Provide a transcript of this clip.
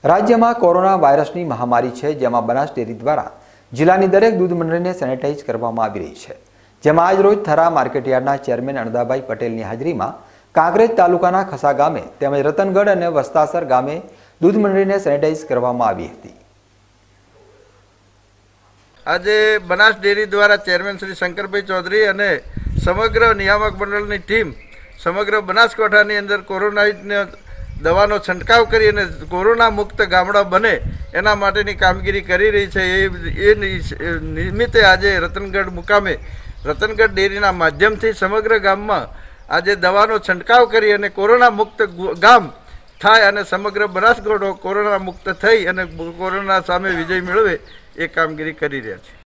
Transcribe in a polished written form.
રાજ્યમાં કોરોના વાયરસની મહામારી છે, જેમાં બનાસ ડેરી દ્વારા જિલ્લાની દરેક દૂધ મંડળીને સેનેટાઈઝ કરવામાં આવી રહી છે। જેમાં આજરોજ થરા માર્કેટયાર્ડના ચેરમેન અણદાભાઈ પટેલની હાજરીમાં કાંકરેજ તાલુકાના ખસા ગામે તેમજ રતનગઢ અને વસ્તાસર ગામે દૂધ મંડળીને સેનેટાઈઝ કરવામાં આવી હતી। આજે બનાસ ડેરી દ્વારા ચેરમેન શ્રી શંકરભાઈ ચૌધરી અને સમગ્ર નિયામક મંડળની ટીમ સમગ્ર બનાસકાંઠાની અંદર કોરોના દવાનો છંટકાવ કરી અને કોરોના મુક્ત ગામડા બને એના માટેની કામગીરી કરી રહી છે। એ નિમિત્તે આજે રતનગઢ મુકામે રતનગઢ ડેરીના માધ્યમથી સમગ્ર ગામમાં આજે દવાનો છંટકાવ કરી અને કોરોના મુક્ત ગામ થાય અને સમગ્ર બનાસકાંઠો કોરોના મુક્ત થઈ અને કોરોના સામે વિજય મેળવે એ કામગીરી કરી રહ્યા છે।